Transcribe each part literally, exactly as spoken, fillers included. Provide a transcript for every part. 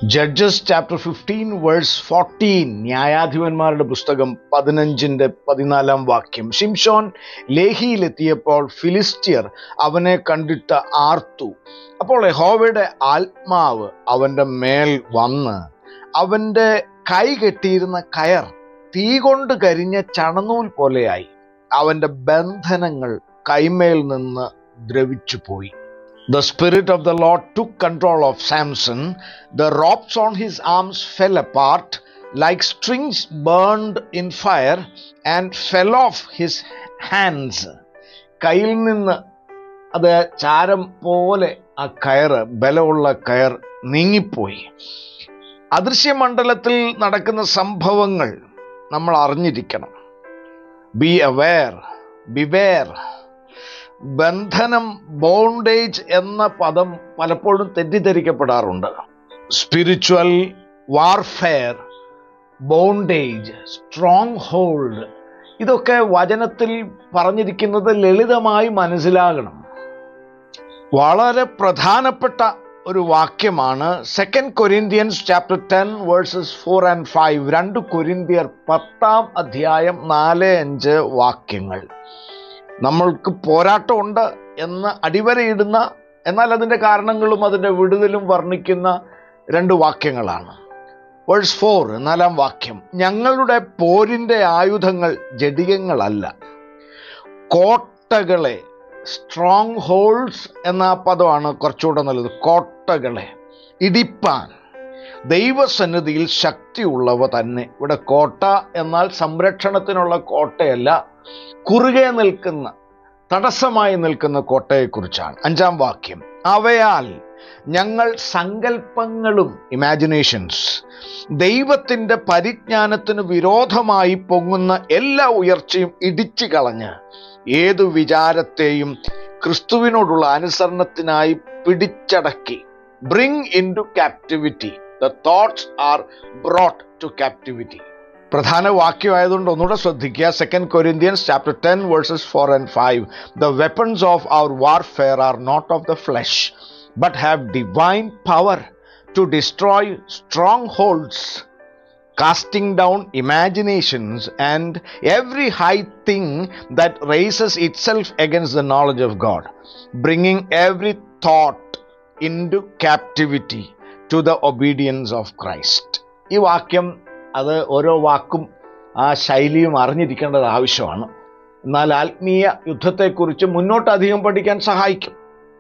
Judges chapter fifteen verse fourteen. ന്യായാധിപന്മാരുടെ പുസ്തകം പതിനഞ്ചിന്റെ പതിനാലാം വാക്യം. ശിംശോൻ ലേഹിയിലെത്തിയപ്പോൾ ഫിലിസ്ത്യർ അവനെ കണ്ടിട്ട് ആർത്തു. അപ്പോൾ യഹോവയുടെ ആത്മാവ് അവന്റെ മേൽ വന്ന് അവന്റെ കൈ കെട്ടിയിരുന്ന കയർ തീ കൊണ്ട് കരിഞ്ഞ ചണനൂൽ പോലെയായി. അവന്റെ ബന്ധനങ്ങൾ കൈമേൽ നിന്ന് ദ്രവിച്ചു പോയി. The Spirit of the Lord took control of Samson. The ropes on his arms fell apart like strings burned in fire and fell off his hands. കയ്യിൽ നിന്ന് അത് ചാരം പോലെ ആ കയറ്, ബലമുള്ള കയർ നീങ്ങിപ്പോയി. അദൃശ്യമണ്ഡലത്തിൽ നടക്കുന്ന സംഭവങ്ങൾ നമ്മൾ അറിഞ്ഞിരിക്കണം. Be aware, beware. ബന്ധനം, ബോണ്ടേജ് എന്ന പദം പലപ്പോഴും തെറ്റിദ്ധരിക്കപ്പെടാറുണ്ട്. Spiritual warfare, bondage, stronghold, ഇതൊക്കെ വചനത്തിൽ പറഞ്ഞിരിക്കുന്നത് ലളിതമായി മനസ്സിലാകണം. വളരെ പ്രധാനപ്പെട്ട ഒരു വാക്യമാണ് second Corinthians chapter ten verses four and five. രണ്ട് കൊരിന്ത്യർ പത്താം അധ്യായം നാല് അഞ്ച് വാക്യങ്ങൾ. നമ്മൾക്ക് പോരാട്ടമുണ്ട് എന്ന് അടിവരയിടുന്ന, എന്നാൽ അതിൻ്റെ കാരണങ്ങളും അതിൻ്റെ വിടുതലും വർണ്ണിക്കുന്ന രണ്ട് വാക്യങ്ങളാണ്. വേഴ്സ് ഫോർ, നാലാം വാക്യം. ഞങ്ങളുടെ പോരിൻ്റെ ആയുധങ്ങൾ ജഡികങ്ങളല്ല, കോട്ടകളെ, സ്ട്രോങ് ഹോൾഡ്സ് എന്ന പദമാണ് കുറച്ചുകൂടെ നല്ലത്, കോട്ടകളെ ഇടിപ്പാൻ ദൈവസന്നിധിയിൽ ശക്തിയുള്ളവ തന്നെ. ഇവിടെ കോട്ട എന്നാൽ സംരക്ഷണത്തിനുള്ള കോട്ടയല്ല, കുറുകെ നിൽക്കുന്ന, തടസ്സമായി നിൽക്കുന്ന കോട്ടയെക്കുറിച്ചാണ്. അഞ്ചാം വാക്യം. അവയാൽ ഞങ്ങൾ സങ്കല്പങ്ങളും, ഇമാജിനേഷൻസ്, ദൈവത്തിൻ്റെ പരിജ്ഞാനത്തിന് വിരോധമായി പൊങ്ങുന്ന എല്ലാ ഉയർച്ചയും ഇടിച്ചു കളഞ്ഞ് ഏതു വിചാരത്തെയും ക്രിസ്തുവിനോടുള്ള അനുസരണത്തിനായി പിടിച്ചടക്കി. Bring into captivity the thoughts are brought to captivity. പ്രധാന വാക്യമായതുകൊണ്ട് ഒന്നുകൂടെ ശ്രദ്ധിക്കുക. Second Corinthians chapter ten verses four and five. The weapons of our warfare are not of the flesh but have divine power to destroy strongholds, casting down imaginations and every high thing that raises itself against the knowledge of God, bringing every thought into captivity to the obedience of Christ. ഈ വാക്യം അത് ഓരോ വാക്കും ആ ശൈലിയും അറിഞ്ഞിരിക്കേണ്ടത് ആവശ്യമാണ്. എന്നാൽ ആത്മീയ യുദ്ധത്തെക്കുറിച്ച് മുന്നോട്ട് അധികം പഠിക്കാൻ സഹായിക്കും.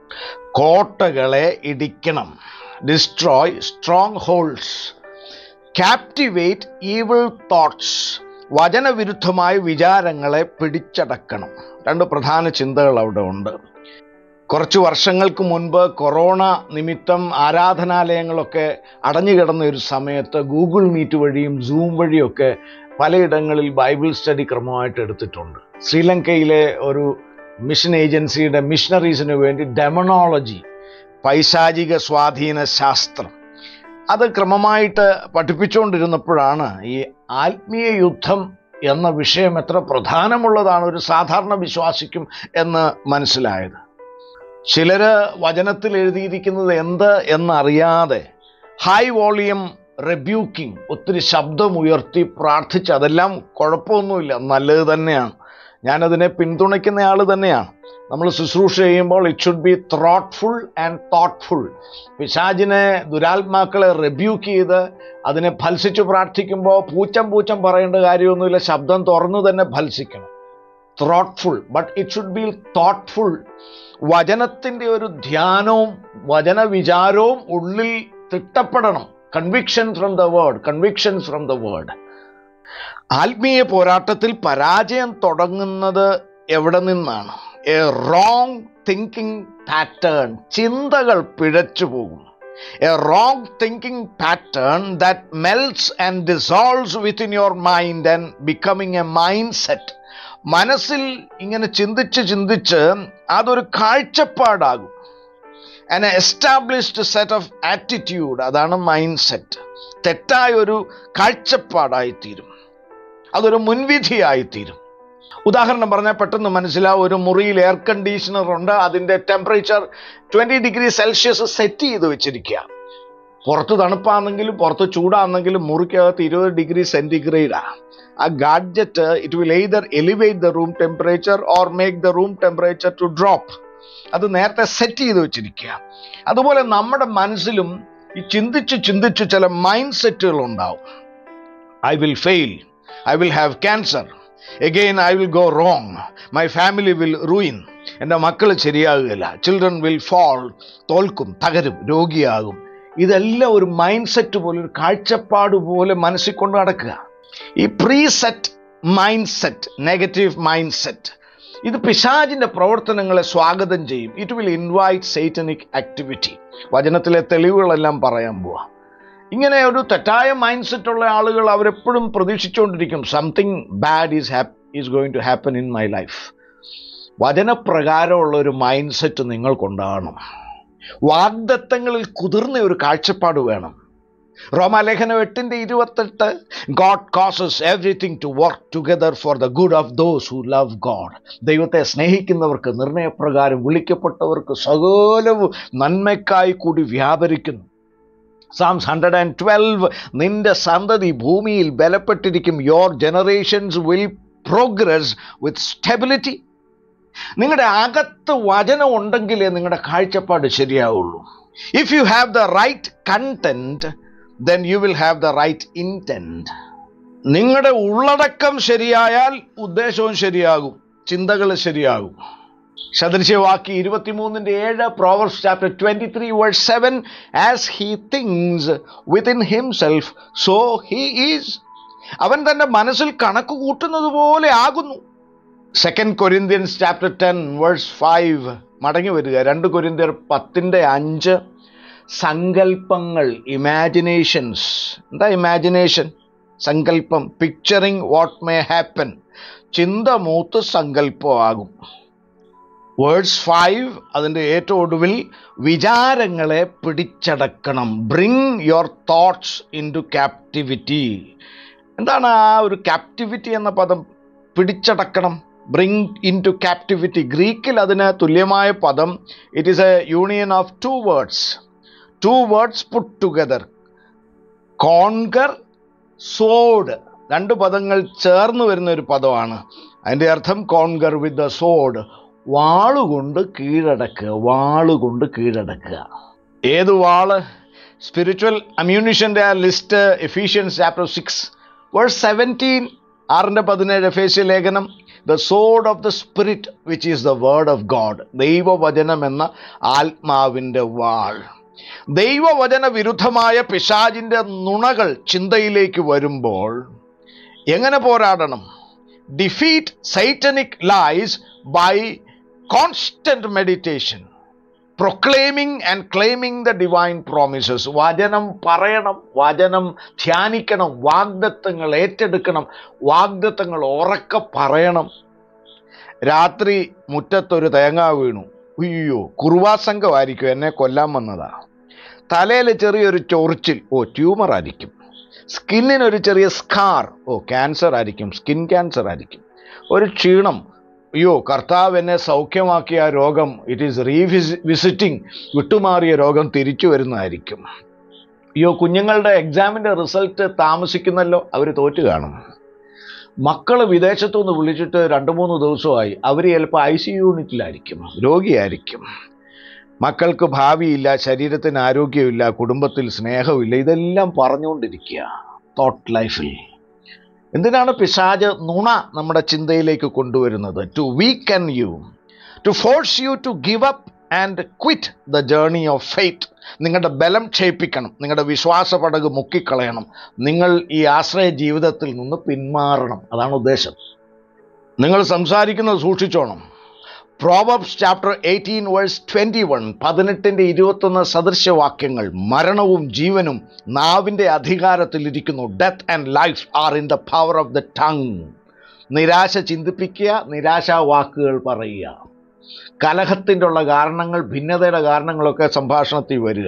കോട്ടകളെ ഇടിക്കണം, destroy strongholds, captivate evil thoughts, വചനവിരുദ്ധമായ വിചാരങ്ങളെ പിടിച്ചടക്കണം. രണ്ട് പ്രധാന ചിന്തകൾ അവിടെ ഉണ്ട്. കുറച്ച് വർഷങ്ങൾക്ക് മുൻപ് കൊറോണ നിമിത്തം ആരാധനാലയങ്ങളൊക്കെ അടഞ്ഞുകിടന്ന ഒരു സമയത്ത് ഗൂഗിൾ മീറ്റ് വഴിയും സൂം വഴിയൊക്കെ പലയിടങ്ങളിൽ ബൈബിൾ സ്റ്റഡി ക്രമമായിട്ട് എടുത്തിട്ടുണ്ട്. ശ്രീലങ്കയിലെ ഒരു മിഷൻ ഏജൻസിയുടെ മിഷണറീസിന് വേണ്ടി ഡെമണോളജി, പൈശാചിക സ്വാധീന ശാസ്ത്രം, അത് ക്രമമായിട്ട് പഠിപ്പിച്ചുകൊണ്ടിരുന്നപ്പോഴാണ് ഈ ആത്മീയ യുദ്ധം എന്ന വിഷയം എത്ര പ്രധാനമുള്ളതാണ് ഒരു സാധാരണ വിശ്വാസിക്കും എന്ന് മനസ്സിലായത്. ചിലര് വചനത്തിൽ എഴുതിയിരിക്കുന്നത് എന്ത് എന്നറിയാതെ ഹൈ വോളിയം റെബ്യൂക്കിംഗ്, ഒത്തിരി ശബ്ദമുയർത്തി പ്രാർത്ഥിച്ച്, അതെല്ലാം കുഴപ്പമൊന്നുമില്ല, നല്ലത് തന്നെയാണ്, ഞാനതിനെ പിന്തുണയ്ക്കുന്ന ആൾ തന്നെയാണ്. നമ്മൾ ശുശ്രൂഷ ചെയ്യുമ്പോൾ it should be throatful and thoughtful. പിശാചിനെ, ദുരാത്മാക്കളെ റെബ്യൂക്ക് ചെയ്ത് അതിനെ ഭത്സിച്ച് പ്രാർത്ഥിക്കുമ്പോൾ പൂച്ചം പൂച്ചം പറയേണ്ട കാര്യമൊന്നുമില്ല, ശബ്ദം തുറന്നു തന്നെ ഭത്സിക്കണം. Throatful, but it should be thoughtful. വചനത്തിൻ്റെ ഒരു ധ്യാനവും വചന വിചാരവും ഉള്ളിൽ തിട്ടപ്പെടണം. Conviction from the word, conviction from the word. ആത്മീയ പോരാട്ടത്തിൽ പരാജയം തുടങ്ങുന്നത് എവിടെ നിന്നാണ്? A wrong thinking pattern. ചിന്തകൾ പിഴച്ചു പോകും. A wrong thinking pattern that melts and dissolves within your mind and becoming a mindset. മനസ്സിൽ ഇങ്ങനെ ചിന്തിച്ച് ചിന്തിച്ച് അതൊരു കാഴ്ചപ്പാടാകും. An established set of attitude, അതാണ് മൈൻഡ് സെറ്റ്. തെറ്റായൊരു കാഴ്ചപ്പാടായിത്തീരും, അതൊരു മുൻവിധിയായിത്തീരും. ഉദാഹരണം പറഞ്ഞാൽ പെട്ടെന്ന് മനസ്സിലാവും. ഒരു മുറിയിൽ എയർ കണ്ടീഷണർ ഉണ്ട്, അതിൻ്റെ temperature twenty degree Celsius set ചെയ്ത് വെച്ചിരിക്കുക. പുറത്ത് തണുപ്പാണെങ്കിലും പുറത്ത് ചൂടാണെങ്കിലും മുറിക്കകത്ത് ഇരുപത് ഡിഗ്രി സെൻറ്റിഗ്രേഡാണ്. ആ gadget it will either elevate the room temperature or make the room temperature to drop. അത് നേരത്തെ സെറ്റ് ചെയ്ത് വെച്ചിരിക്കുക. അതുപോലെ നമ്മുടെ മനസ്സിലും ഈ ചിന്തിച്ച് ചിന്തിച്ച് ചില മൈൻഡ് സെറ്റുകൾ ഉണ്ടാവും. I will fail, I will have cancer, again I will go wrong, my family will ruin, എൻ്റെ മക്കൾ ശരിയാകുകയില്ല, ചിൽഡ്രൻ വിൽ ഫോൾ, തോൽക്കും, തകരും, രോഗിയാകും. ഇതെല്ലാം ഒരു മൈൻഡ് സെറ്റ് പോലെ, ഒരു കാഴ്ചപ്പാട് പോലെ മനസ്സിൽ കൊണ്ട് നടക്കുക. ഈ preset mindset, negative mindset, ഇത് പിശാചിൻ്റെ പ്രവർത്തനങ്ങളെ സ്വാഗതം ചെയ്യും. It will invite satanic activity. വചനത്തിലെ തെളിവുകളെല്ലാം പറയാൻ പോവാ. ഇങ്ങനെ ഒരു തെറ്റായ മൈൻഡ് സെറ്റ് ഉള്ള ആളുകൾ അവരെപ്പോഴും പ്രതീക്ഷിച്ചുകൊണ്ടിരിക്കും something bad is hap is going to happen in my life. വചനപ്രകാരമുള്ള ഒരു മൈൻഡ് സെറ്റ് നിങ്ങൾക്കുണ്ടാകണം. വാഗ്ദത്തങ്ങളിൽ കുതിർന്ന ഒരു കാഴ്ചപ്പാട് വേണം. റോമാലേഖനം എട്ടിൻ്റെ ഇരുപത്തെട്ട്, God causes everything to work together for the good of those who love God. ദൈവത്തെ സ്നേഹിക്കുന്നവർക്ക്, നിർണയപ്രകാരം വിളിക്കപ്പെട്ടവർക്ക് സകലവും നന്മയ്ക്കായി കൂടി വ്യാപരിക്കുന്നു. സാംസ് ഹൺഡ്രഡ് ആൻഡ് ട്വൽവ്, നിന്റെ സന്തതി ഭൂമിയിൽ ബലപ്പെട്ടിരിക്കും. Your generations will progress with stability. നിങ്ങളുടെ അകത്ത് വചനം ഉണ്ടെങ്കിലേ നിങ്ങളുടെ കാഴ്ചപ്പാട് ശരിയാവുള്ളൂ. If you have the right content, then you will have the right intent. നിങ്ങളുടെ ഉള്ളടക്കം ശരിയായാൽ ഉദ്ദേശവും ശരിയാകും, ചിന്തകൾ ശരിയാകും. സദൃശ്യവാക്യ ഇരുപത്തിമൂന്നിൻ്റെ ഏഴ്, Proverbs chapter twenty three verse seven, as he thinks within himself so he is. അവൻ തൻ്റെ മനസ്സിൽ കണക്ക് കൂട്ടുന്നത് പോലെ ആകുന്നു. Second Corinthians chapter ten verse five, മടങ്ങി വരിക. രണ്ട് കൊരിന്ത്യർ പത്തിൻ്റെ അഞ്ച്, സങ്കല്പങ്ങൾ, ഇമാജിനേഷൻസ്. എന്താ ഇമാജിനേഷൻ? സങ്കല്പം, പിക്ചറിങ് വാട്ട് മേ ഹാപ്പൻ. ചിന്ത മൂത്ത് സങ്കല്പമാകും. വേഴ്സ് ഫൈവ്, അതിൻ്റെ ഏറ്റവും ഒടുവിൽ, വിചാരങ്ങളെ പിടിച്ചടക്കണം. Bring your thoughts into captivity. എന്താണ് ആ ഒരു ക്യാപ്റ്റിവിറ്റി എന്ന പദം? പിടിച്ചടക്കണം, ബ്രിങ് ഇൻ ടു ക്യാപ്റ്റിവിറ്റി. ഗ്രീക്കിൽ അതിന് തുല്യമായ പദം, it is a union of two words. Two words put together. Conquer, sword. രണ്ട് പദങ്ങൾ ചേർന്ന് വരുന്ന ഒരു പദമാണ്. അതിൻ്റെ അർത്ഥം കോൺകർ വിത്ത് ദ സോഡ്. വാളുകൊണ്ട് കീഴടക്കുക, വാളുകൊണ്ട് കീഴടക്കുക. ഏത് വാള്? സ്പിരിച്വൽ അമ്യൂണിഷൻ്റെ ആ list Ephesians chapter six verse seventeen, ആറിൻ്റെ പതിനേഴ് എഫേസ്യ ലേഖനം, the sword of the spirit which is the word of God. ദൈവവചനം എന്ന ആത്മാവിൻ്റെ വാൾ. ദൈവവചന വിരുദ്ധമായ പിശാചിൻ്റെ നുണകൾ ചിന്തയിലേക്ക് വരുമ്പോൾ എങ്ങനെ പോരാടണം? Defeat satanic lies by constant meditation, proclaiming and claiming the divine promises. വചനം പറയണം, വചനം ധ്യാനിക്കണം, വാഗ്ദത്തങ്ങൾ ഏറ്റെടുക്കണം, വാഗ്ദത്തങ്ങൾ ഉറക്കെ പറയണം. രാത്രി മുറ്റത്തൊരു തേങ്ങ വീണു, അയ്യോ കുറുവാസംഘമായിരിക്കും, എന്നെ കൊല്ലാൻ വന്നതാ. തലയിൽ ചെറിയൊരു ചൊറിച്ചിൽ, ഓ ട്യൂമർ ആയിരിക്കും. സ്കിന്നിനൊരു ചെറിയ സ്കാർ, ഓ ക്യാൻസർ ആയിരിക്കും, സ്കിൻ ക്യാൻസർ ആയിരിക്കും. ഒരു ക്ഷീണം, അയ്യോ കർത്താവ് എന്നെ സൗഖ്യമാക്കിയ ആ രോഗം ഇറ്റ് ഈസ് റീവിസി വിസിറ്റിംഗ് വിട്ടുമാറിയ രോഗം തിരിച്ചു വരുന്നതായിരിക്കും. അയ്യോ കുഞ്ഞുങ്ങളുടെ എക്സാമിൻ്റെ റിസൾട്ട് താമസിക്കുന്നല്ലോ, അവർ തോറ്റു കാണും. മക്കൾ വിദേശത്തു നിന്ന് വിളിച്ചിട്ട് രണ്ട് മൂന്ന് ദിവസമായി, അവർ ചിലപ്പോൾ ഐ സി യൂണിറ്റിലായിരിക്കും, രോഗിയായിരിക്കും. മക്കൾക്ക് ഭാവിയില്ല, ശരീരത്തിന് ആരോഗ്യമില്ല, കുടുംബത്തിൽ സ്നേഹമില്ല. ഇതെല്ലാം പറഞ്ഞുകൊണ്ടിരിക്കുക തോട്ട് ലൈഫിൽ. എന്തിനാണ് പിശാച് നുണ നമ്മുടെ ചിന്തയിലേക്ക് കൊണ്ടുവരുന്നത്? To weaken you, to force you to give up and quit the journey of faith. നിങ്ങളുടെ ബലം ക്ഷയിപ്പിക്കണം, നിങ്ങളുടെ വിശ്വാസ പടക് മുക്കിക്കളയണം, നിങ്ങൾ ഈ ആശ്രയ ജീവിതത്തിൽ നിന്ന് പിന്മാറണം. അതാണ് ഉദ്ദേശം. നിങ്ങൾ സംസാരിക്കുന്നത് സൂക്ഷിച്ചോണം. Proverbs chapter eighteen verse twenty one, പതിനെട്ടിൻ്റെ ഇരുപത്തൊന്ന് സദൃശ്യവാക്യങ്ങൾ. മരണവും ജീവനും നാവിൻ്റെ അധികാരത്തിലിരിക്കുന്നു. Death and life are in the power of the tongue. നിരാശ ചിന്തിപ്പിക്കുക, നിരാശാ വാക്കുകൾ പറയുക. കലഹത്തിൻ്റെ ഉള്ള കാരണങ്ങൾ, ഭിന്നതയുടെ കാരണങ്ങളൊക്കെ സംഭാഷണത്തിൽ വരിക.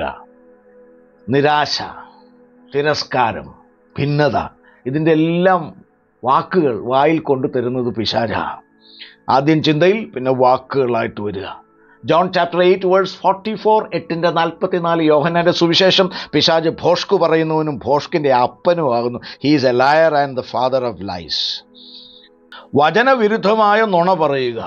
നിരാശ, തിരസ്കാരം, ഭിന്നത, ഇതിൻ്റെ എല്ലാം വാക്കുകൾ വായിൽ കൊണ്ടു തരുന്നത് പിശാചാ. ആദ്യം ചിന്തയിൽ, പിന്നെ വാക്കുകളായിട്ട് വരിക. John chapter eight verse forty four, എട്ടിൻ്റെ നാൽപ്പത്തിനാല്. യോഹന്നാന്റെ സുവിശേഷം, പിശാച് ഭോഷ്കു പറയുന്നവനും ഭോഷ്കിൻ്റെ അപ്പനും ആകുന്നു. He is a liar and the father of lies. വചനവിരുദ്ധമായ നുണ പറയുക.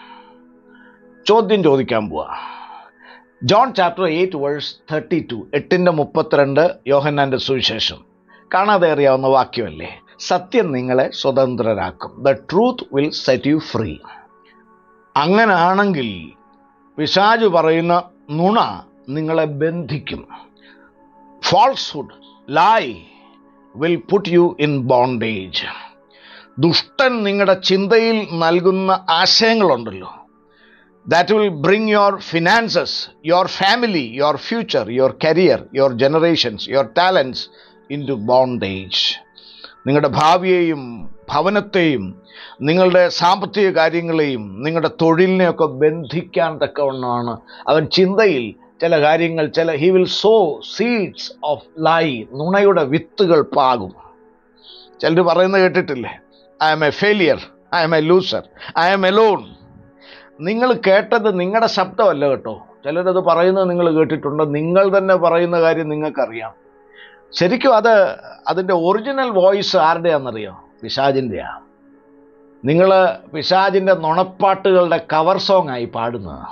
ചോദ്യം ചോദിക്കാൻ പോവാ. John chapter eight verse thirty two, എട്ടിൻ്റെ മുപ്പത്തിരണ്ട്, യോഹന്നാന്റെ സുവിശേഷം. കാണാതെ അറിയാവുന്ന വാക്യമല്ലേ? സത്യം നിങ്ങളെ സ്വതന്ത്രരാക്കും. The truth will set you free. അങ്ങനാണെങ്കിൽ പിശാച് പറയുന്ന നുണ നിങ്ങളെ ബന്ധിക്കും. Falsehood, lie will put you in bondage. ദുഷ്ടൻ നിങ്ങളുടെ ചിന്തയിൽ നൽകുന്ന ആശയങ്ങളുണ്ടല്ലോ, that will bring your finances, your family, your future, your career, your generations, your talents into bondage. നിങ്ങളുടെ ഭാവിയെയും ഭവനത്തെയും നിങ്ങളുടെ സാമ്പത്തിക കാര്യങ്ങളെയും നിങ്ങളുടെ തൊഴിലിനെയൊക്കെ ബന്ധിക്കാൻ തക്കവണ്ണമാണ് അവൻ ചിന്തയിൽ ചില കാര്യങ്ങൾ, ചില he will sow seeds of lie, നുണയുടെ വിത്തുകൾ പാകും. ചിലർ പറയുന്നത് കേട്ടിട്ടില്ലേ? I am a failure, I am a loser, I am alone. നിങ്ങൾ കേട്ടത് നിങ്ങളുടെ ശബ്ദമല്ല കേട്ടോ. ചിലരത് പറയുന്നത് നിങ്ങൾ കേട്ടിട്ടുണ്ട്. നിങ്ങൾ തന്നെ പറയുന്ന കാര്യം നിങ്ങൾക്കറിയാം. ശരിക്കും അത് അതിൻ്റെ ഒറിജിനൽ വോയിസ് ആരുടെയാണെന്നറിയോ? പിശാചിൻ്റെയാണ്. നിങ്ങൾ പിശാചിൻ്റെ നുണപ്പാട്ടുകളുടെ കവർ സോങ് ആയി പാടുന്നത്.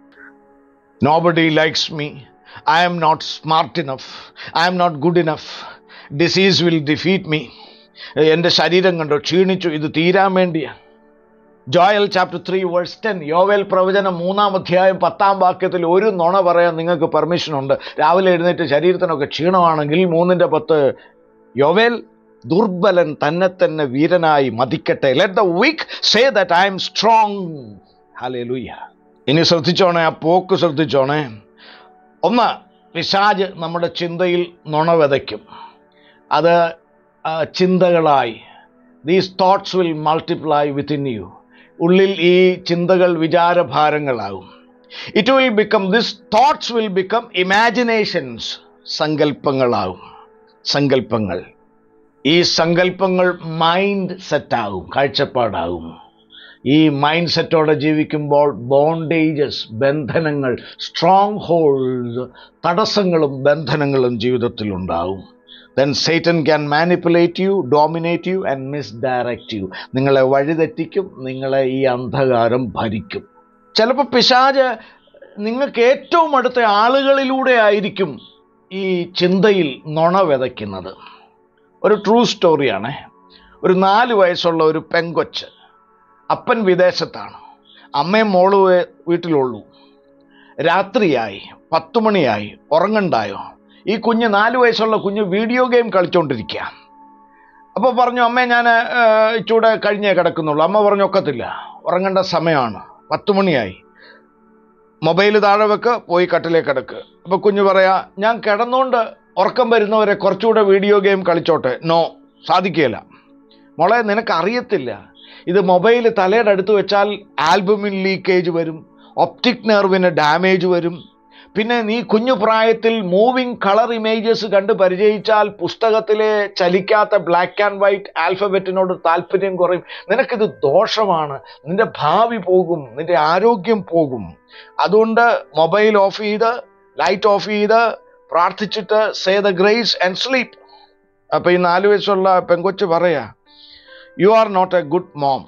Nobody likes me, I am not smart enough, I am not good enough, disease will defeat me. എൻ്റെ ശരീരം കണ്ടോ ക്ഷീണിച്ചു, ഇത് തീരാൻ വേണ്ടിയാണ്. Joel chapter three verse ten, യോവേൽ പ്രവചനം മൂന്നാം അധ്യായം പത്താം വാക്യത്തിൽ ഒരു നുണ പറയാൻ നിങ്ങൾക്ക് പെർമിഷനുണ്ട്. രാവിലെ എഴുന്നേറ്റ് ശരീരത്തിനൊക്കെ ക്ഷീണമാണെങ്കിൽ മൂന്നിൻ്റെ പത്ത്, യോവേൽ ദുർബലൻ തന്നെ തന്നെ വീരനായി മതിക്കട്ടെ. Let the weak say that I am strong. Hallelujah. ഇനി ശ്രദ്ധിച്ചോണേ, ആ പോക്ക് ശ്രദ്ധിച്ചോണേ. ഒന്ന്, പിശാച് നമ്മുടെ ചിന്തയിൽ നുണ വിതയ്ക്കും. അത് ചിന്തകളായി, these thoughts will multiply within you. ഉള്ളിൽ ഈ ചിന്തകൾ വിചാരഭാരങ്ങളാകും. It will become, this thoughts will become imaginations, സങ്കല്പങ്ങളാകും. സങ്കല്പങ്ങൾ, ഈ സങ്കല്പങ്ങൾ മൈൻഡ് സെറ്റാകും, കാഴ്ചപ്പാടാകും. ഈ മൈൻഡ് സെറ്റോടെ ജീവിക്കുമ്പോൾ ബോണ്ടേജസ്, ബന്ധനങ്ങൾ, സ്ട്രോങ് ഹോൾഡ്സ്, തടസ്സങ്ങളും ബന്ധനങ്ങളും ജീവിതത്തിലുണ്ടാകും. Then Satan can manipulate you, dominate you and misdirect you. നിങ്ങളെ വഴിതെറ്റിക്കും, നിങ്ങളെ ഈ അന്ധകാരം ഭരിക്കും. ചിലപ്പോൾ പിശാച് നിങ്ങൾക്ക് ഏറ്റവും അടുത്ത ആളുകളിലൂടെ ആയിരിക്കും ഈ ചിന്തയിൽ നുണ വിതയ്ക്കുന്നത്. ഒരു ട്രൂ സ്റ്റോറിയാണ്. ഒരു നാല് വയസ്സുള്ള ഒരു പെങ്കൊച്ച്, അപ്പൻ വിദേശത്താണ്, അമ്മയും മോളും വീട്ടിലുള്ളൂ. രാത്രിയായി, പത്തു മണിയായി, ഉറങ്ങണ്ടായോ? ഈ കുഞ്ഞ്, നാല് വയസ്സുള്ള കുഞ്ഞ് വീഡിയോ ഗെയിം കളിച്ചുകൊണ്ടിരിക്കുക. അപ്പോൾ പറഞ്ഞു, അമ്മേ ഞാൻ ഇച്ചൂടെ കഴിഞ്ഞേ കിടക്കുന്നുള്ളൂ. അമ്മ പറഞ്ഞു, ഒക്കത്തില്ല, ഉറങ്ങേണ്ട സമയമാണ്, പത്ത് മണിയായി, മൊബൈൽ താഴെ വെക്ക്, പോയി കട്ടിലേക്ക് കിടക്ക്. അപ്പോൾ കുഞ്ഞ് പറയാ, ഞാൻ കിടന്നുകൊണ്ട് ഉറക്കം വരുന്നവരെ കുറച്ചുകൂടെ വീഡിയോ ഗെയിം കളിച്ചോട്ടെ. നോ, സാധിക്കുകയില്ല മോളെ, നിനക്കറിയത്തില്ല, ഇത് മൊബൈൽ തലയുടെ അടുത്ത് വെച്ചാൽ ആൽബമിൻ ലീക്കേജ് വരും, ഒപ്റ്റിക് നെർവിന് ഡാമേജ് വരും. പിന്നെ നീ കുഞ്ഞു പ്രായത്തിൽ മൂവിങ് കളർ ഇമേജസ് കണ്ട് പരിചയിച്ചാൽ പുസ്തകത്തിലെ ചലിക്കാത്ത ബ്ലാക്ക് ആൻഡ് വൈറ്റ് ആൽഫബറ്റിനോട് താല്പര്യം കുറയും. നിനക്കിത് ദോഷമാണ്, നിന്റെ ഭാവി പോകും, നിന്റെ ആരോഗ്യം പോകും. അതുകൊണ്ട് മൊബൈൽ ഓഫ് ചെയ്ത്, ലൈറ്റ് ഓഫ് ചെയ്ത് പ്രാർത്ഥിച്ചിട്ട് say the grace and sleep. അപ്പോൾ ഈ നാല് വയസ്സുള്ള പെങ്കൊച്ച് പറയാ, you are not a good mom,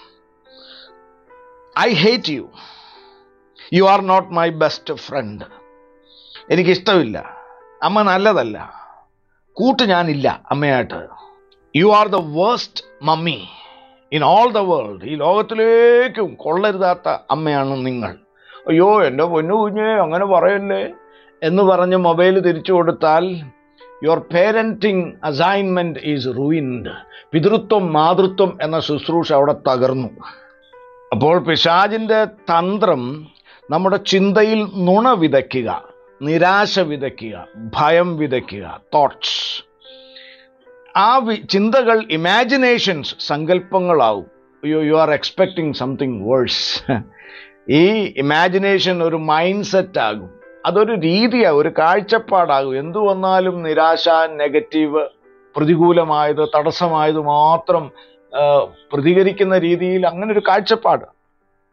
I hate you, you are not my best friend. എനിക്കിഷ്ടമില്ല, അമ്മ നല്ലതല്ല, കൂട്ട് ഞാനില്ല അമ്മയായിട്ട്. You are the waste mummy in all the world. ഈ ലോകത്തിലേക്കും കൊള്ളരുതാത്ത അമ്മയാണ് നിങ്ങൾ. അയ്യോ എൻ്റെ പൊന്നു കുഞ്ഞേ, അങ്ങനെ പറയല്ലേ എന്ന് പറഞ്ഞ് മൊബൈൽ തിരിച്ചു കൊടുത്താൽ your parenting assignment is ruined. പിതൃത്വം മാതൃത്വം എന്ന ശുശ്രൂഷ അവിടെ തകർന്നു. അപ്പോൾ പിശാചിൻ്റെ തന്ത്രം നമ്മുടെ ചിന്തയിൽ നുണ വിതയ്ക്കുക, നിരാശ വിതയ്ക്കുക, ഭയം വിതയ്ക്കുക, തോട്ട്സ്. ആ ചിന്തകൾ ഇമാജിനേഷൻസ്, സങ്കല്പങ്ങളാവും. അയ്യോ, you are expecting something worse. ഈ ഇമാജിനേഷൻ ഒരു മൈൻഡ് സെറ്റ് ആകും, അതൊരു രീതിയാണ്, ഒരു കാഴ്ചപ്പാടാകും. എന്തു വന്നാലും നിരാശ, നെഗറ്റീവ്, പ്രതികൂലമായത്, തടസ്സമായത് മാത്രം പ്രതികരിക്കുന്ന രീതിയിൽ അങ്ങനെ ഒരു കാഴ്ചപ്പാട്.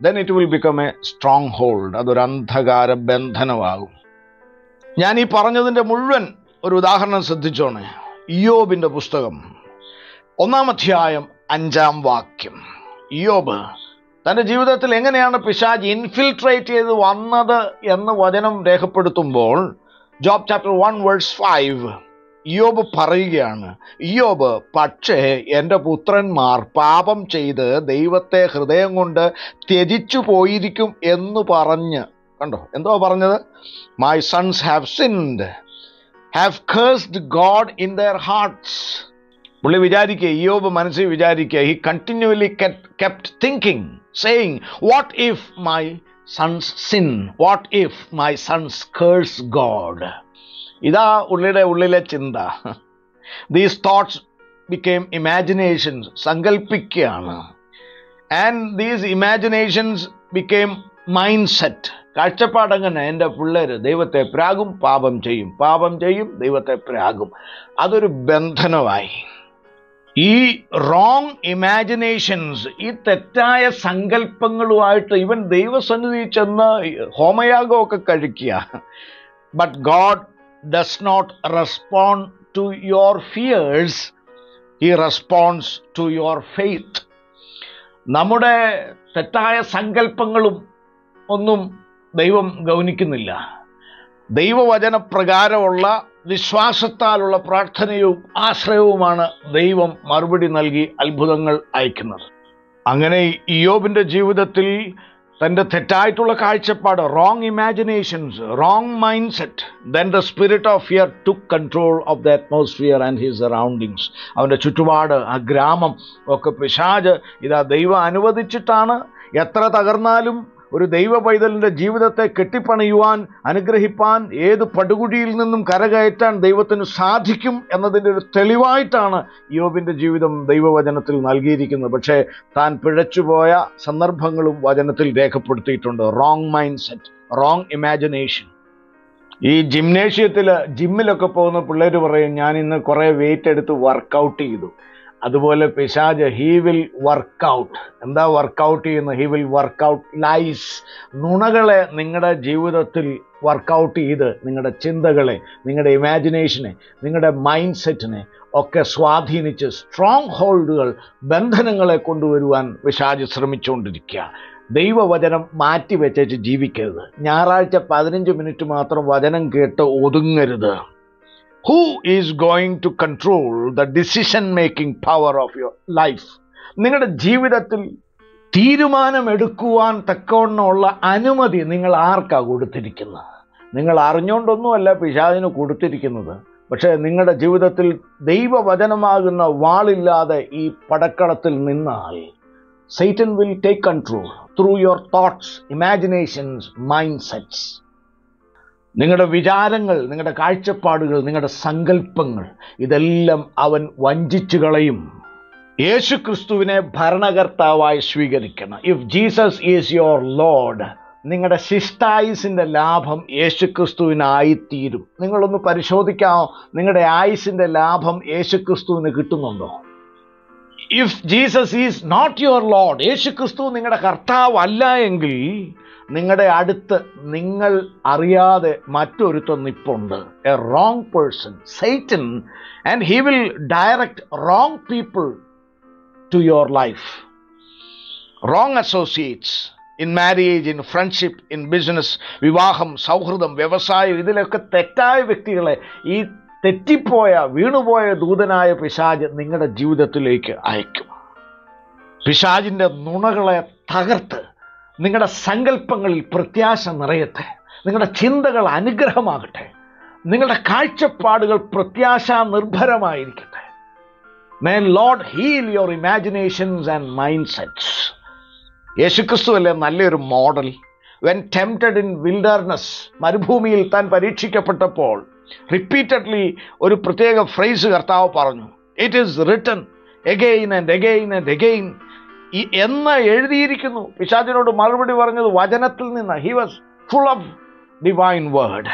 then it will become a stronghold. അതൊരു അന്ധകാര ബന്ധനമാകും. ഞാൻ ഈ പറഞ്ഞതിൻ്റെ മുഴുവൻ ഒരു ഉദാഹരണം ശ്രദ്ധിച്ചോണേ. ഇയ്യോബിൻ്റെ പുസ്തകം ഒന്നാം അധ്യായം അഞ്ചാം വാക്യം. ഇയ്യോബ് തൻ്റെ ജീവിതത്തിൽ എങ്ങനെയാണ് പിശാച് ഇൻഫിൽട്രേറ്റ് ചെയ്ത് വന്നത് എന്ന് വചനം രേഖപ്പെടുത്തുമ്പോൾ Job chapter one verse five ഇയ്യോബ് പറയുകയാണ്, ഇയ്യോബ് പക്ഷേ എൻ്റെ പുത്രന്മാർ പാപം ചെയ്ത് ദൈവത്തെ ഹൃദയം കൊണ്ട് ത്യജിച്ചു പോയിരിക്കും എന്ന് പറഞ്ഞ്, കണ്ടോ എന്തോ പറഞ്ഞത്, my sons have sinned, have cursed God in their hearts. പുള്ളി വിചാരിക്കുക, ഇയ്യോബ് മനസ്സിൽ വിചാരിക്കുക, he continually kept thinking, saying, what if my sons sin? What if my sons curse God? ഇതാ ഉള്ളിലെ ഉള്ളിലെ ചിന്ത. These thoughts became imaginations, സങ്കല്പിക്കുകയാണ്. And these imaginations became mindset. കാഴ്ചപ്പാടങ്ങനെ, എൻ്റെ പിള്ളേർ ദൈവത്തെ പ്രാകും, പാപം ചെയ്യും, പാപം ചെയ്യും, ദൈവത്തെ പ്രാകും. അതൊരു ബന്ധനമായി. ഈ റോങ് ഇമാജിനേഷൻസ്, ഈ തെറ്റായ സങ്കല്പങ്ങളുമായിട്ട് ഇവൻ ദൈവസന്നിധി ചെന്ന് ഹോമയാഗമൊക്കെ കഴിക്കുക. But God does not respond to your fears, he responds to your faith. നമ്മുടെ തെറ്റായ സങ്കല്പങ്ങളും ഒന്നും ദൈവം ഗൗനിക്കുന്നില്ല. ദൈവവചനപ്രകാരമുള്ള വിശ്വാസത്താലുള്ള പ്രാർത്ഥനയും ആശ്രയവുമാണ് ദൈവം മറുപടി നൽകി അത്ഭുതങ്ങൾ അയക്കുന്നത്. അങ്ങനെ ഇയ്യോബിൻ്റെ ജീവിതത്തിൽ തൻ്റെ തെറ്റായിട്ടുള്ള കാഴ്ചപ്പാട്, wrong imaginations, wrong mind set, then the spirit of fear took control of the atmosphere and his surroundings. അവൻ്റെ ചുറ്റുപാട്, ആ ഗ്രാമം ഒക്കെ പിശാച് ഇതാ ദൈവം അനുവദിച്ചിട്ടാണ്. എത്ര തകർന്നാലും ഒരു ദൈവ പൈതലിൻ്റെ ജീവിതത്തെ കെട്ടിപ്പണിയുവാൻ, അനുഗ്രഹിപ്പാൻ, ഏത് പടുകുഴിയിൽ നിന്നും കരകയറ്റാൻ ദൈവത്തിന് സാധിക്കും എന്നതിൻ്റെ ഒരു തെളിവായിട്ടാണ് ഇയ്യോബിൻ്റെ ജീവിതം ദൈവവചനത്തിൽ നൽകിയിരിക്കുന്നത്. പക്ഷേ താൻ പിഴച്ചുപോയ സന്ദർഭങ്ങളും വചനത്തിൽ രേഖപ്പെടുത്തിയിട്ടുണ്ട്. Wrong mind set, wrong imagination. ഈ ജിംനേഷ്യത്തിൽ, ജിമ്മിലൊക്കെ പോകുന്ന പിള്ളേർ പറയും, ഞാൻ ഇന്ന് കുറേ വെയിറ്റ് എടുത്ത് വർക്കൗട്ട് ചെയ്തു. അതുപോലെ പിശാച് ഹീ വിൽ വർക്കൗട്ട്. എന്താ വർക്കൗട്ട് ചെയ്യുന്നത്? He will work out lies. നുണകളെ നിങ്ങളുടെ ജീവിതത്തിൽ വർക്കൗട്ട് ചെയ്ത് നിങ്ങളുടെ ചിന്തകളെ, നിങ്ങളുടെ ഇമാജിനേഷനെ, നിങ്ങളുടെ മൈൻഡ് സെറ്റിനെ ഒക്കെ സ്വാധീനിച്ച് സ്ട്രോങ് ഹോൾഡുകൾ, ബന്ധനങ്ങളെ കൊണ്ടുവരുവാൻ പിശാച് ശ്രമിച്ചുകൊണ്ടിരിക്കുക. ദൈവവചനം മാറ്റി വെച്ചേച്ച് ജീവിക്കരുത്. ഞായറാഴ്ച പതിനഞ്ച് മിനിറ്റ് മാത്രം വചനം കേട്ട് ഒതുങ്ങരുത്. Who is going to control the decision-making power of your life? നിങ്ങളുടെ ജീവിതത്തിൽ തീരുമാനമെടുക്കുവാൻ തക്കവണ്ണമുള്ള അനുമതി നിങ്ങൾ ആർക്കാ കൊടുത്തിരിക്കുന്നത്? നിങ്ങൾ അറിഞ്ഞുകൊണ്ടൊന്നുമല്ല പിശാചിന് കൊടുത്തിരിക്കുന്നത്. പക്ഷേ നിങ്ങളുടെ ജീവിതത്തിൽ ദൈവവചനമാകുന്ന വാളില്ലാതെ ഈ പടക്കളത്തിൽ നിന്നാൽ Satan will take control through your thoughts, imaginations, mindsets. നിങ്ങളുടെ വിചാരങ്ങൾ, നിങ്ങളുടെ കാഴ്ചപ്പാടുകൾ, നിങ്ങളുടെ സങ്കല്പങ്ങൾ, ഇതെല്ലാം അവൻ വഞ്ചിച്ചു കളയും. യേശു ക്രിസ്തുവിനെ ഭരണകർത്താവായി സ്വീകരിക്കണം. If Jesus is your lord, നിങ്ങളുടെ ശിഷ്ടായുസിൻ്റെ ലാഭം യേശു ക്രിസ്തുവിനായിത്തീരും. നിങ്ങളൊന്ന് പരിശോധിക്കാമോ, നിങ്ങളുടെ ആയുസിൻ്റെ ലാഭം യേശു ക്രിസ്തുവിന് കിട്ടുന്നുണ്ടോ? If Jesus is not your lord, യേശു ക്രിസ്തു നിങ്ങളുടെ കർത്താവല്ല എങ്കിൽ നിങ്ങളുടെ അടുത്ത് നിങ്ങൾ അറിയാതെ മറ്റൊരുത്തൻ നിപ്പുണ്ട്. A wrong person, Satan, and he will direct wrong people to your life. Wrong associates in marriage, in friendship, in business, വിവാഹം, സൗഹൃദം, വ്യവസായം, ഇതിലൊക്കെ തെറ്റായ വ്യക്തികളെ ഈ തെറ്റിപ്പോയ, വീണുപോയ ദൂതനായ പിശാച് നിങ്ങളുടെ ജീവിതത്തിലേക്ക് അയക്കും. പിശാചിൻ്റെ നുണകളെ തകർത്ത് നിങ്ങളുടെ സങ്കല്പങ്ങളിൽ പ്രത്യാശ നിറയട്ടെ. നിങ്ങളുടെ ചിന്തകൾ അനുഗ്രഹമാകട്ടെ. നിങ്ങളുടെ കാഴ്ചപ്പാടുകൾ പ്രത്യാശാ നിർഭരമായിരിക്കട്ടെ. May Lord heal your imaginations and mindsets. യേശുക്രിസ്തു അല്ലേ നല്ലൊരു model. When tempted in wilderness, മരുഭൂമിയിൽ താൻ പരീക്ഷിക്കപ്പെട്ടപ്പോൾ റിപ്പീറ്റഡ്ലി ഒരു പ്രത്യേക ഫ്രേസ് കർത്താവ് പറഞ്ഞു. It is written again and again and again എന്ന് എഴുതിയിരിക്കുന്നു. പിശാചിനോട് മറുപടി പറഞ്ഞത് വചനത്തിൽ നിന്ന്. He was full of divine word.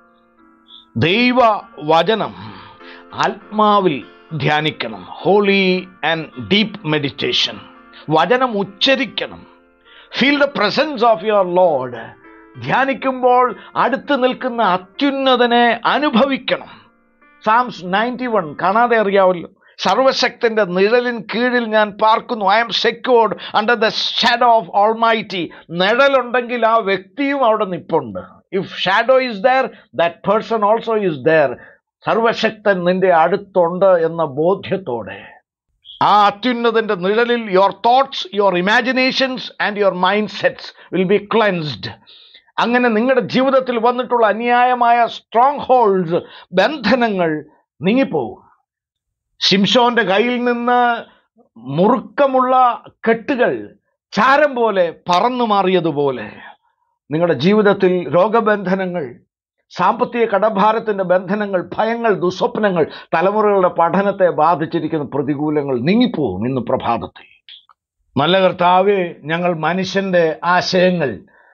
ദൈവ വചനം ആത്മാവിൽ ധ്യാനിക്കണം. Holy and deep meditation. വചനം ഉച്ചരിക്കണം. Feel the presence of your lord. ധ്യാനിക്കുമ്പോൾ അടുത്ത് നിൽക്കുന്ന അത്യുന്നതനെ അനുഭവിക്കണം. സാംസ് നയൻറ്റി വൺ കാണാതെ അറിയാമല്ലോ. സർവശക്തന്റെ നിഴലിൻ കീഴിൽ ഞാൻ പാർക്കുന്നു. I am secured under the shadow of almighty. നിഴലുണ്ടെങ്കിൽ ആ വ്യക്തിയും അവിടെ നിൽപ്പുണ്ട്. If shadow is there, that person also is there. സർവശക്തൻ നിന്റെ അടുത്തുണ്ട് എന്ന ബോധ്യത്തോടെ ആ അത്യുന്നതന്റെ നിഴലിൽ your thoughts, your imaginations and your mind sets will be cleansed. അങ്ങനെ നിങ്ങളുടെ ജീവിതത്തിൽ വന്നിട്ടുള്ള അന്യായമായ സ്ട്രോങ് ഹോൾഡ്സ്, ബന്ധനങ്ങൾ നീങ്ങിപ്പോകും. ശിംശോന്റെ കയ്യിൽ നിന്ന് മുറുക്കമുള്ള കെട്ടുകൾ ചാരം പോലെ പറന്നു മാറിയതുപോലെ നിങ്ങളുടെ ജീവിതത്തിൽ രോഗബന്ധനങ്ങൾ, സാമ്പത്തിക കടഭാരത്തിൻ്റെ ബന്ധനങ്ങൾ, ഭയങ്ങൾ, ദുസ്വപ്നങ്ങൾ, തലമുറകളുടെ പഠനത്തെ ബാധിച്ചിരിക്കുന്ന പ്രതികൂലങ്ങൾ നീങ്ങിപ്പോകും ഇന്ന് പ്രഭാതത്തിൽ. നല്ല കർത്താവേ, ഞങ്ങൾ മനുഷ്യൻ്റെ ആശയങ്ങൾ,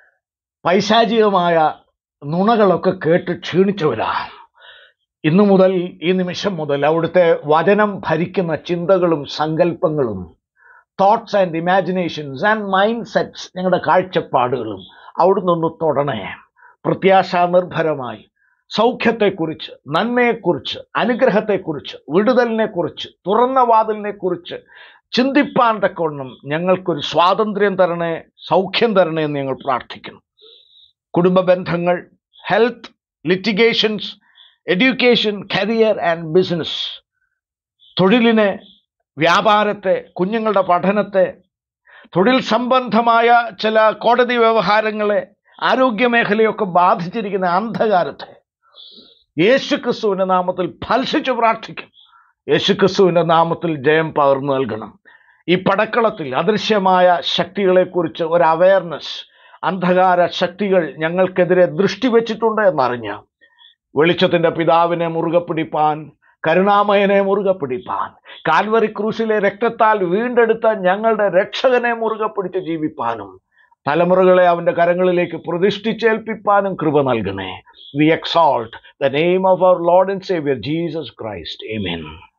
പൈശാചികമായ നുണകളൊക്കെ കേട്ട് ക്ഷീണിച്ചവരാണ്. ഇന്നു മുതൽ, ഈ നിമിഷം മുതൽ അവിടുത്തെ വചനം ഭരിക്കുന്ന ചിന്തകളും സങ്കല്പങ്ങളും, thoughts and imaginations and mind sets, ഞങ്ങളുടെ കാഴ്ചപ്പാടുകളും അവിടുന്ന് ഒന്ന് തൊടണേ. പ്രത്യാശാനിർഭരമായി സൗഖ്യത്തെക്കുറിച്ച്, നന്മയെക്കുറിച്ച്, അനുഗ്രഹത്തെക്കുറിച്ച്, വിടുതലിനെക്കുറിച്ച്, തുറന്ന വാതിലിനെക്കുറിച്ച് ചിന്തിപ്പാൻ തക്കവണ്ണം ഞങ്ങൾക്കൊരു സ്വാതന്ത്ര്യം തരണേ, സൗഖ്യം തരണേ എന്ന് ഞങ്ങൾ പ്രാർത്ഥിക്കുന്നു. കുടുംബ ബന്ധങ്ങൾ, health, litigations, education, career and business, തൊഴിലിനെ, വ്യാപാരത്തെ, കുഞ്ഞുങ്ങളുടെ പഠനത്തെ, തൊഴിൽ സംബന്ധമായ ചില കോടതി വ്യവഹാരങ്ങളെ, ആരോഗ്യമേഖലയൊക്കെ ബാധിച്ചിരിക്കുന്ന അന്ധകാരത്തെ യേശുക്രിസ്തുവിൻ്റെ നാമത്തിൽ ഫൽസിച്ചു പ്രാർത്ഥിക്കും. യേശുക്രിസ്തുവിൻ്റെ നാമത്തിൽ ജയം പകർന്നു നൽകണം. ഈ പടക്കളത്തിൽ അദൃശ്യമായ ശക്തികളെക്കുറിച്ച് ഒരു അവയർനെസ്, അന്ധകാര ശക്തികൾ ഞങ്ങൾക്കെതിരെ ദൃഷ്ടി വച്ചിട്ടുണ്ട് എന്നറിഞ്ഞ വെളിച്ചത്തിൻ്റെ പിതാവിനെ മുറുകെ പിടിപ്പാൻ, കരുണാമയനെ മുറുകെ പിടിപ്പാൻ, കാൽവറി ക്രൂശിലെ രക്തത്താൽ വീണ്ടെടുത്ത ഞങ്ങളുടെ രക്ഷകനെ മുറുകെ പിടിച്ച് ജീവിപ്പാനും തലമുറകളെ അവൻ്റെ കരങ്ങളിലേക്ക് പ്രതിഷ്ഠിച്ചേൽപ്പിപ്പാനും കൃപ നൽകണേ. We exalt the name of our lord and saviour Jesus Christ. Amen.